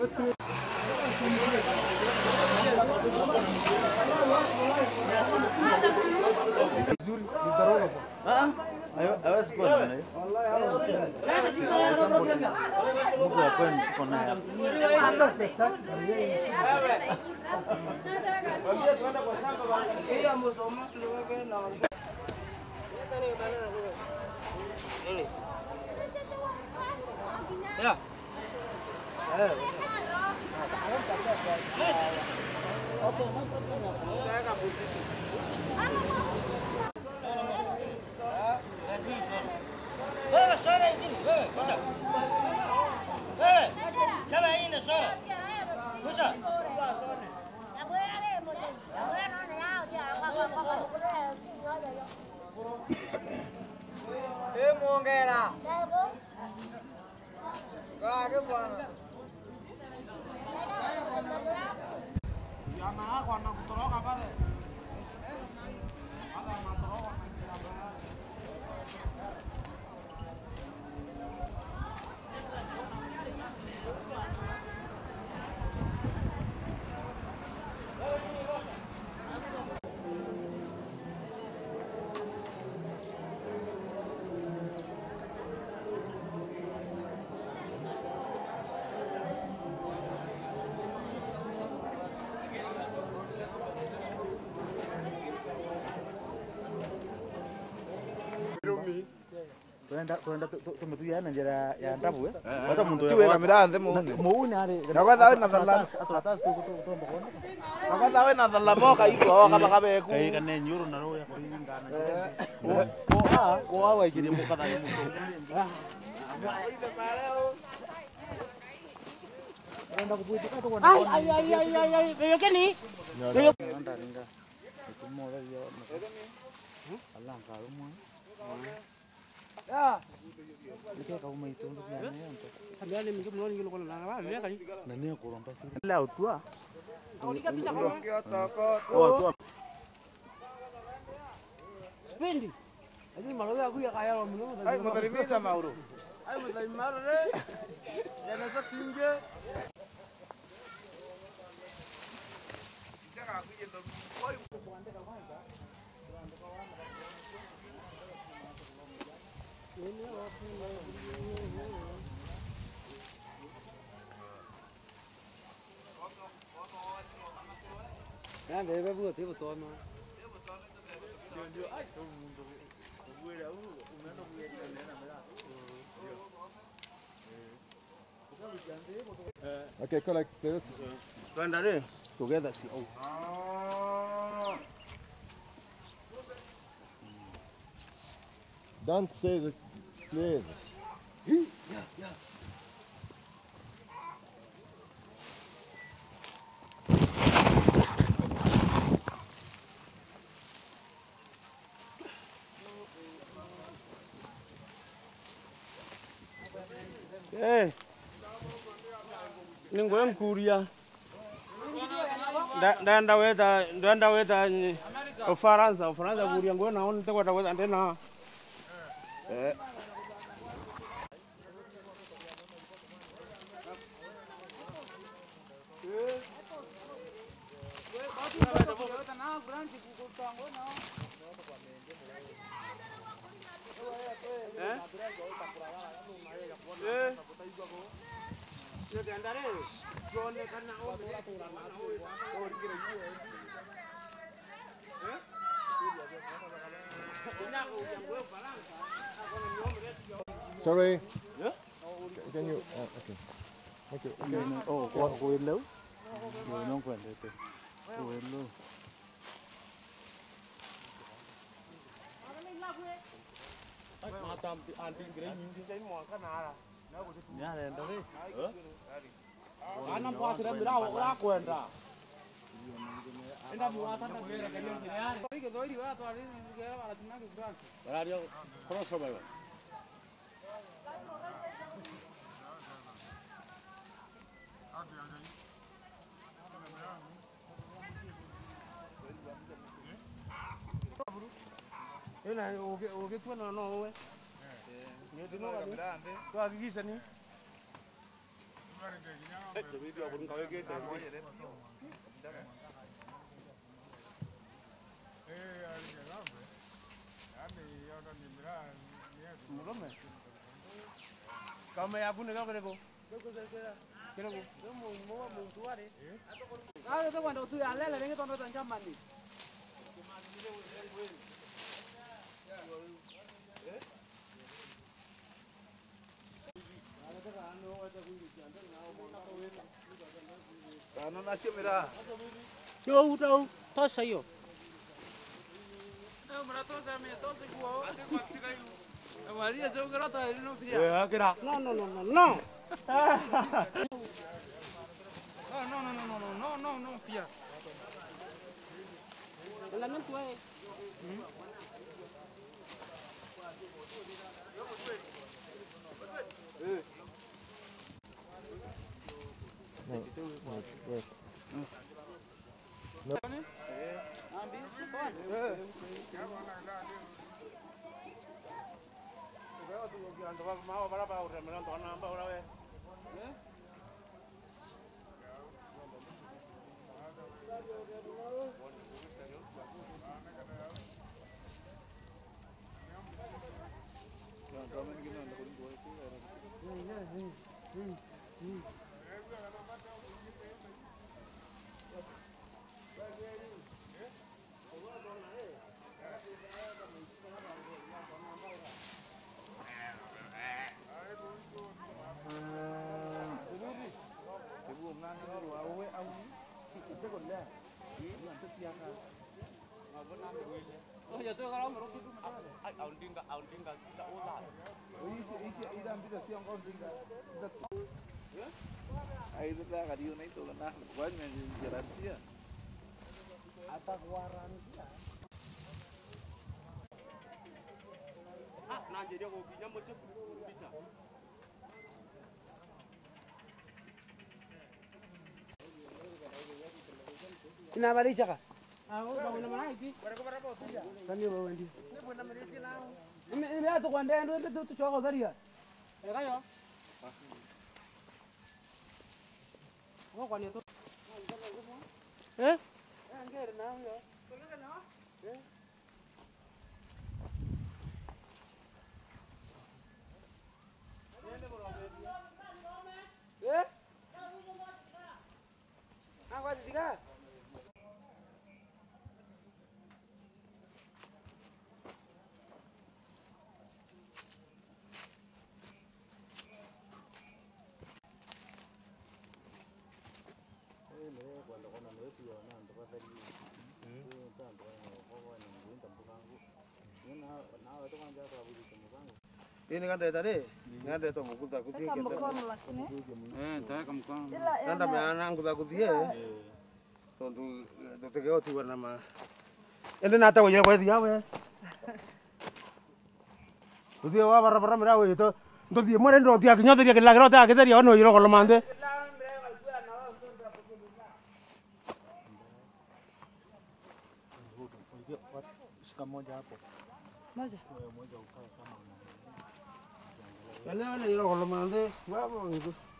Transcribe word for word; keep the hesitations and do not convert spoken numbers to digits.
Ayo, ayo sekolah mana? Buku apa yang kena? Ya. Wewe sora ingine, wewe kuja. Wewe, kama hii ni sora. Kuja. Eh, muongera. Kwa ke bwana. Yana kwa na kutoroka pale. Hata anatoroka na Tuenda tuenda tumutuyana njira ya ndabu eh. Wata muntu ya. Tuwe kamera ande mu. Mu ni ari. Nakwa dawe na dalla. Atata stu kuto kuto mbona. Nakwa dawe na dalla moka iko kama kabe ku. Kai kanne nyuru na roya kuringana. Ko a ko a wa kiri mu kata mu. Enda kupuiti kato kwa. Ay ay ay ay ay ay. Kayo kani? Kayo. Anda ringa. Tumo la yo. Allah ka mo. Ya. Ito ka umay ito ndo yan yan. Kalian ni mungkin mulai ngilo kono na ba, kali. Nani ko rompa sila. La utua. Oh, di ka bisa ko. Oh, utua. Spendi. Adi maloga aku ya kaya lo mulo. Ay, matarimita Mauro. Ay, matarimar re. Ya nasa tinge. Kaka aku yendo. Oi, kuande ka kwanza. Ya, bebe buat itu betul mah. Okay, collect this. Tuendare together si oh. Don't say the please. Ya, ya. Eh. Ningoe mkuria. Da nda weta, nda weta Ufaransa, Ufaransa kuria ngoe na on tekwa weta ndena. Eh. Eh? Yo te andaré. Yo ne kana o me la tura na o o kire yu. Eh? Ina ko ya go Faransa. Ako ni nombre. Sorry. Yeah? Can you? Oh, okay. Thank you. Oh, ko ko hello. Yo no kwende te. Ko hello. Matam anting kire nyingi sai mo kana. Nya le ndo eh. Ana pasira mira ora kwenda. Enda muata na kire kile kile ya. Ike doi wa to ali kire wala tuna ke gran. Para yo cross over. Ena oge oge tu na no we. Ni dino ga. Kwa kikisa ni. video cũng có cái cái kama ya kuna kama niko kero ko mo mo mo tuare Ah, itu cuando tú ya le le tonto tan chamani. Ano na siya mira. đâu đâu to sayo No, mira todo se me todo se cuo. María, yo creo que no quería. eh cái đó no no no no no No, no, no, no, no, no, no, no, fia. La no tú eh. Oh, ya tú agarramos los tipos. ai ông tin cả ông tin cả đã ôn lại Ay ito ka diyo na ito na. Kuan men jalan siya. ah nanti dia kopinya macam bisa Ina bali chaka. Ah, oh, bawa nama hai ti. Kani bawa ndi. Ini ini atu kwande ndo ndo tu choko zaria. Eh kayo. Oh, kwani to. Eh? Eh, ngere na yo. Eh? Eh? Ah, kwa tiga. Ini kan dari tadi. Ini ada tuh buku tak kuti. Eh, tak kamu kan. Kan tapi anak aku tak kuti ya. Tuh tuh tuh tegak tuh warna mah. Ini nata wajah kau dia weh. Tuh dia wah barang barang merah weh itu. Tuh dia mana roti aku nyata dia kelak roti aku tadi orang orang kalau mande. Mana mana orang kalau mande, wah apa gitu.